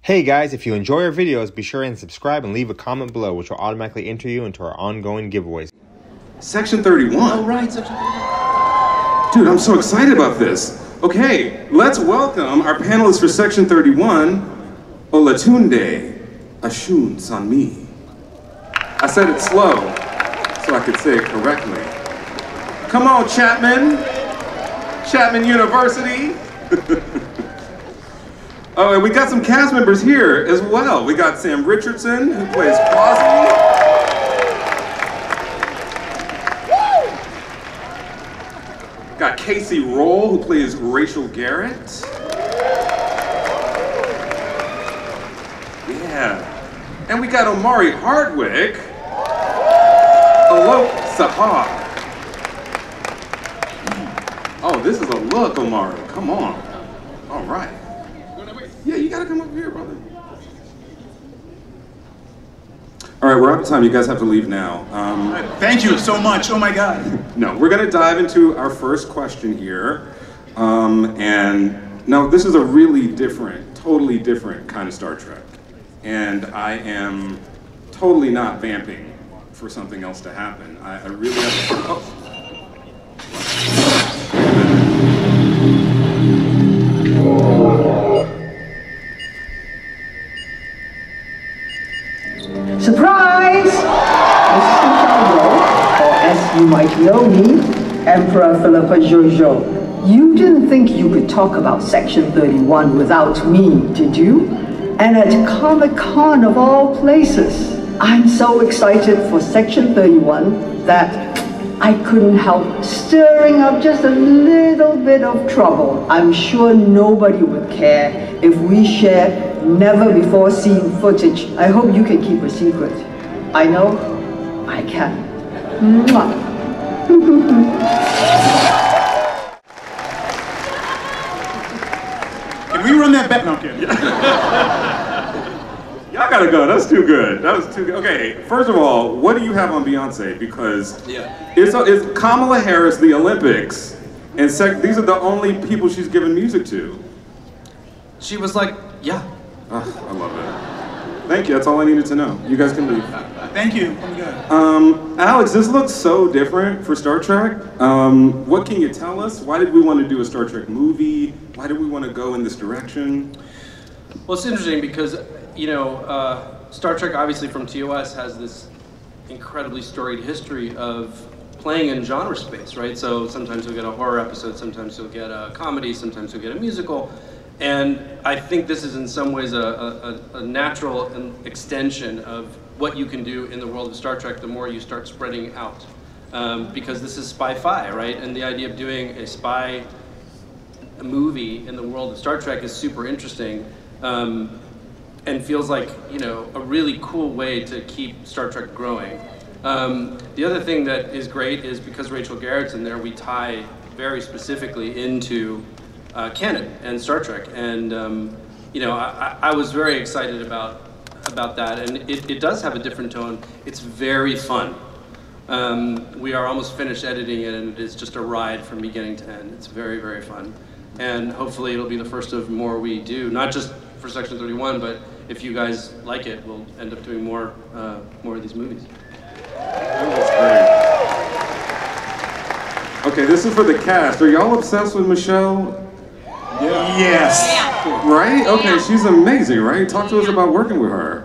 Hey guys, if you enjoy our videos, be sure and subscribe and leave a comment below, which will automatically enter you into our ongoing giveaways. Section 31. Oh, right, Section 31. Dude, I'm so excited about this. Okay, let's welcome our panelists for Section 31, Olatunde Ashun Sanmi. I said it slow, so I could say it correctly. Come on, Chapman. Chapman University. Oh, and we got some cast members here as well. We got Sam Richardson, who plays Quasi. Got Casey Roll, who plays Rachel Garrett. Yeah. And we got Omari Hardwick. Alok Sahar. Oh, this is a look, Omari. Come on. All right. Yeah, you gotta come up here, brother. All right, we're out of time. You guys have to leave now. Thank you so much. Oh my God. No, we're gonna dive into our first question here. And now this is a really different, totally different kind of Star Trek. And I am totally not vamping for something else to happen. I really have to, oh. Surprise! This is Michelle, or as you might know me, Emperor Philippa Jojo. You didn't think you could talk about Section 31 without me, did you? And at Comic-Con of all places, I'm so excited for Section 31 that I couldn't help stirring up just a little bit of trouble. I'm sure nobody would care if we share never before seen footage. I hope you can keep a secret. I know I can. Mwah. Can we run that back? No, I'm kidding. Y'all gotta go, that's too good. That was too good. Okay, first of all, what do you have on Beyonce? Because it's Kamala Harris, the Olympics, and these are the only people she's given music to. She was like, yeah. Oh, I love it. Thank you, that's all I needed to know. You guys can leave. Thank you. Oh my God. Alex, this looks so different for Star Trek. What can you tell us? Why did we want to do a Star Trek movie? Why did we want to go in this direction? Well, it's interesting because, you know, Star Trek, obviously from TOS, has this incredibly storied history of playing in genre space, right? So sometimes you'll get a horror episode, sometimes you'll get a comedy, sometimes you'll get a musical. And I think this is in some ways a natural extension of what you can do in the world of Star Trek the more you start spreading out. Because this is spy-fi, right? And the idea of doing a spy movie in the world of Star Trek is super interesting. And feels like, you know, a really cool way to keep Star Trek growing. The other thing that is great is because Rachel Garrett's in there, we tie very specifically into canon and Star Trek. And, you know, I was very excited about that. And it does have a different tone. It's very fun. We are almost finished editing it, and it is just a ride from beginning to end. It's very, very fun. And hopefully it'll be the first of more we do, not just for Section 31, but if you guys like it, we'll end up doing more of these movies. That's great. Okay, this is for the cast. Are y'all obsessed with Michelle? Yeah. Yes. Right? Okay, she's amazing, right? Talk to us about working with her.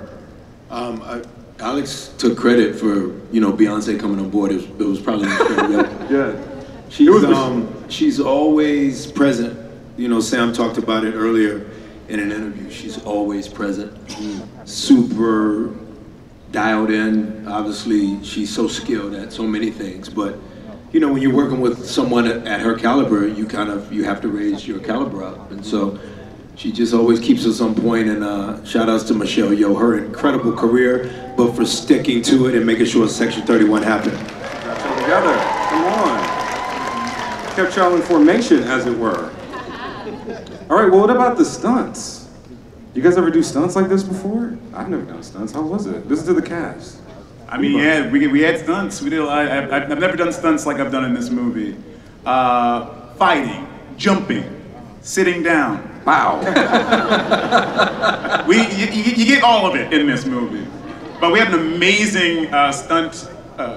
Alex took credit for, you know, Beyonce coming on board. It was probably Yeah. She's always present. You know, Sam talked about it earlier in an interview. She's always present. Super dialed in. Obviously, she's so skilled at so many things. But, you know, when you're working with someone at her caliber, you have to raise your caliber up. And so she just always keeps us on point. And shout outs to Michelle Yeoh, her incredible career, but for sticking to it and making sure Section 31 happened. Got y'all together. Come on. Kept y'all in formation, as it were. All right, well, what about the stunts? You guys ever do stunts like this before? I've never done stunts. How was it? Listen to the cast. I mean, yeah, we had stunts. We did. I've never done stunts like I've done in this movie. Fighting, jumping, sitting down, Wow. You get all of it in this movie. But we have an amazing stunt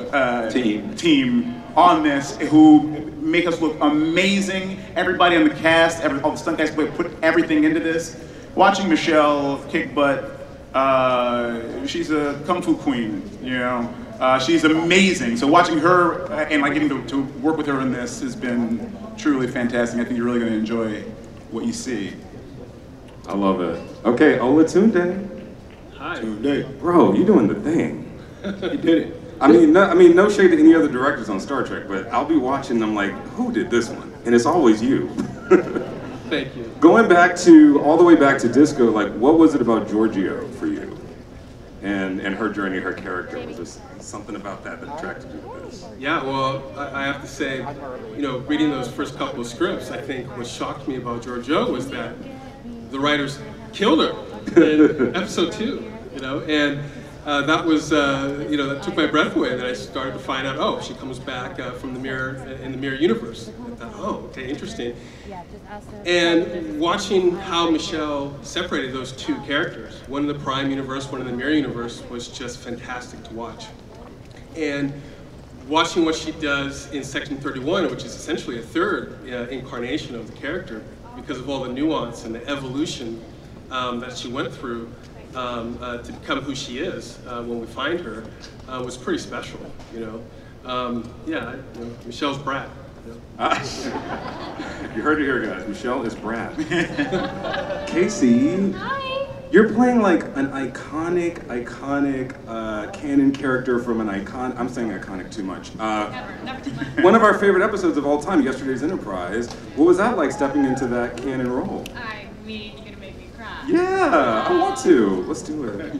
team on this who make us look amazing. Everybody on the cast, all the stunt guys put everything into this. Watching Michelle kick butt, she's a kung fu queen, you know. She's amazing. So watching her and like getting to work with her in this has been truly fantastic. I think you're really going to enjoy what you see. I love it. Okay, Olatunde. Hi. Bro, you doing the thing. You did it. I mean, no shade to any other directors on Star Trek, but I'll be watching and I'm like, who did this one? And it's always you. Thank you. Going all the way back to Disco, like, what was it about Giorgio for you? And her journey, her character, was just something about that attracted you to this? Yeah, well, I have to say, you know, reading those first couple of scripts, I think what shocked me about Giorgio was that the writers killed her in episode 2, you know, and that was, you know, that took my breath away. Then I started to find out, oh, she comes back from the mirror, in the mirror universe. I thought, oh, okay, interesting. And watching how Michelle separated those two characters, one in the Prime universe, one in the mirror universe, was just fantastic to watch. And watching what she does in Section 31, which is essentially a third incarnation of the character, because of all the nuance and the evolution that she went through to become who she is when we find her, was pretty special, you know. Yeah, you know, Michelle's brat. You heard it here, guys. Michelle is Brad. Casey. Hi. You're playing like an iconic canon character from an icon. I'm saying iconic too much. Never too much. One of our favorite episodes of all time, Yesterday's Enterprise. What was that like stepping into that canon role? I mean, you're gonna make me cry. Yeah, I want to. Let's do it.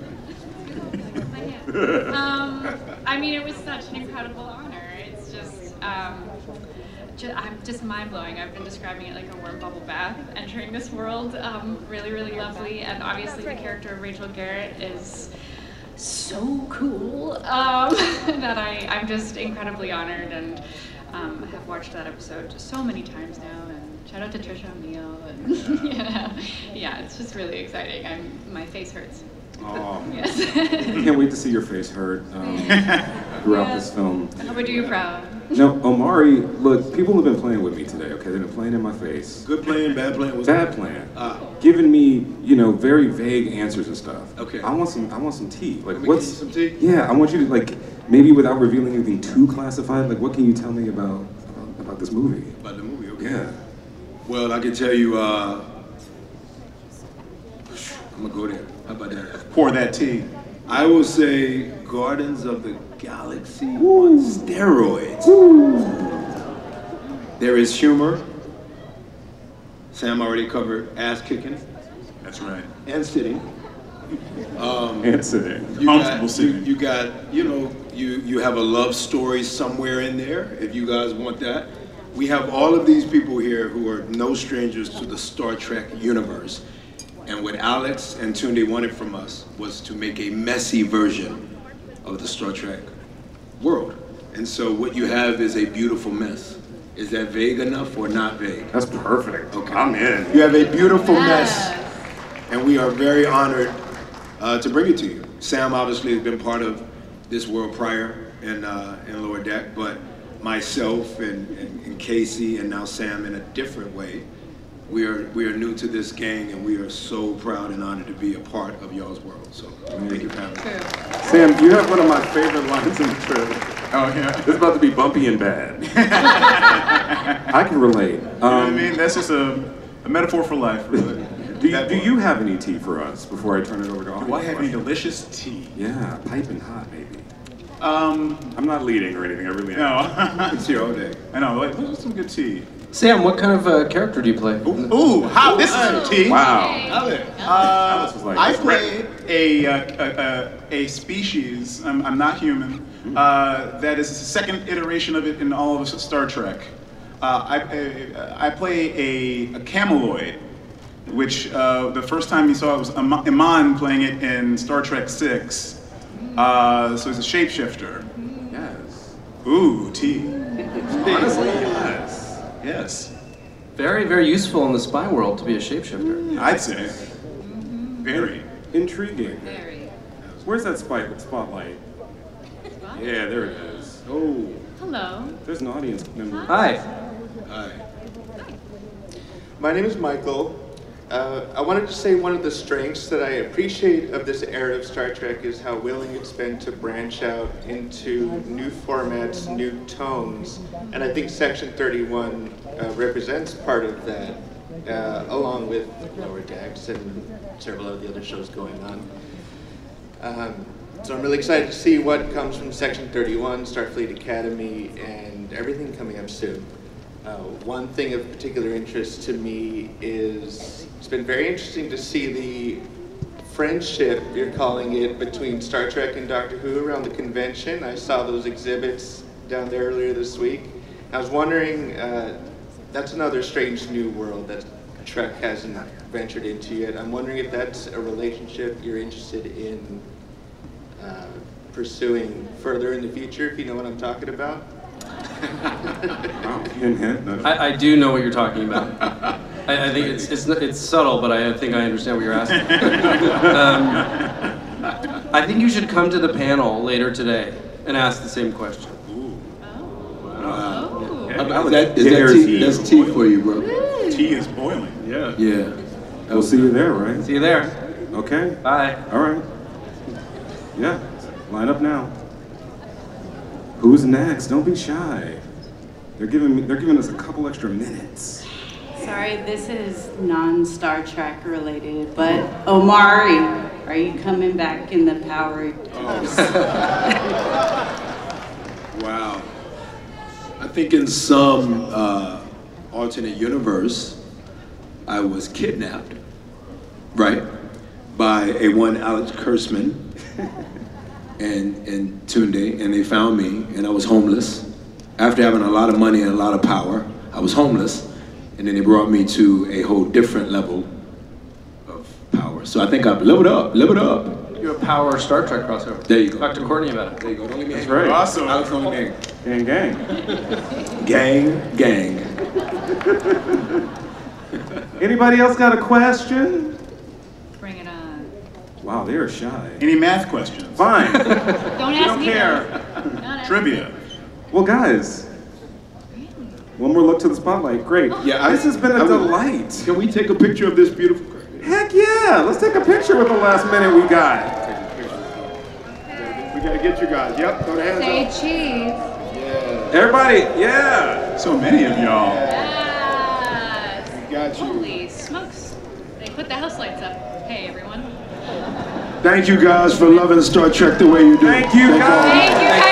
I mean, it was such an incredible honor. It's just, I'm just mind-blowing. I've been describing it like a warm bubble bath entering this world. Really, really lovely. And obviously the character of Rachel Garrett is so cool that I'm just incredibly honored, and have watched that episode just so many times now. And shout out to Trisha O'Neill. And you know, yeah, it's just really exciting. My face hurts. Oh, yes. I can't wait to see your face hurt throughout this film. I hope I do you proud. No, Omari, look, people have been playing with me today, okay? They've been playing in my face. Good plan, bad plan? What's Bad plan. Giving me, you know, very vague answers and stuff. Okay. I want some tea. Like, Let me what's get you some tea? Yeah, I want you to, like, maybe without revealing anything too classified, like, what can you tell me about this movie? About the movie, okay. Yeah. Well, I can tell you, I'm gonna go there. How about that? Pour that tea. I will say Guardians of the Galaxy on steroids. There is humor. Sam already covered ass kicking That's right. and sitting. And sitting. Comfortable sitting. You got, you know, you have a love story somewhere in there, if you guys want that. We have all of these people here who are no strangers to the Star Trek universe. And what Alex and Tunde wanted from us was to make a messy version of the Star Trek world. And so what you have is a beautiful mess. Is that vague enough or not vague? That's perfect. Okay. I'm in. You have a beautiful mess, and we are very honored to bring it to you. Sam obviously has been part of this world prior in Lower Deck, but myself and Casey and now Sam in a different way. We are new to this gang, and we are so proud and honored to be a part of y'all's world. So thank you for having me. Sam, you have one of my favorite lines in the trailer. Oh, yeah. It's about to be bumpy and bad. I can relate. You know what I mean? That's just a metaphor for life, really. Do you have any tea for us before I turn it over to Do I have any Oliver? delicious tea? Yeah, piping hot, maybe. I'm not leading or anything, I really am. No. It's here all day. I know, like, what's some good tea? Sam, what kind of character do you play? Ooh, how this is some tea. Wow. Uh, was like, I play a species, I'm not human, that is the second iteration of it in all of Star Trek. I play a cameloid, which the first time you saw it was Iman playing it in Star Trek 6. So it's a shapeshifter. Yes. Ooh, tea. Honestly, yes. Yes. Very, very useful in the spy world to be a shapeshifter. I'd say. Very. Intriguing. Very. Where's that spotlight? Yeah, there it is. Oh, Hello. there's an audience member. Hi. Hi. My name is Michael. I wanted to say one of the strengths that I appreciate of this era of Star Trek is how willing it's been to branch out into new formats, new tones, and I think Section 31 represents part of that, along with Lower Decks and several of the other shows going on. So I'm really excited to see what comes from Section 31, Starfleet Academy, and everything coming up soon. One thing of particular interest to me is it's been very interesting to see the friendship, you're calling it, between Star Trek and Doctor Who around the convention. I saw those exhibits down there earlier this week. I was wondering, that's another strange new world that Trek hasn't ventured into yet. I'm wondering if that's a relationship you're interested in pursuing further in the future, if you know what I'm talking about. Wow, hint, hint. No. I do know what you're talking about. I think it's subtle, but I think I understand what you're asking. I think you should come to the panel later today and ask the same question. That's tea for you, bro. Tea is boiling. Yeah. Yeah. We'll see you there, right? See you there. Okay. Bye. All right. Yeah. Line up now. Who's next? Don't be shy. They're giving us a couple extra minutes. Sorry, this is non-Star Trek related, but Omari, are you coming back in the power? Wow. I think in some alternate universe, I was kidnapped, right, by a one Alex Kurtzman and Tunde, and they found me, and I was homeless. After having a lot of money and a lot of power, I was homeless, and then they brought me to a whole different level of power. So I think I've leveled up. You have Power Star Trek crossover. There you go. Talk to Courtney about it. There you go. Don't leave me That's hanging. right. Awesome. Alex, don't leave me hanging. Gang, gang. Gang. Anybody else got a question? Bring it on. Wow, they are shy. Any math questions? Fine. Don't ask don't me. care. Don't ask Trivia. Well, guys, one more look to the spotlight. Great. Yeah, This has been a delight. Can we take a picture of this beautiful? Heck yeah! Let's take a picture with the last minute we got. We gotta get you guys. Yep. Throw the hands Say up. cheese. Yeah. Everybody, yeah. So many of y'all. Yes. We got you. Holy smokes. They put the house lights up. Hey, everyone. Thank you guys for loving Star Trek the way you do. Thank you, guys. Thank you,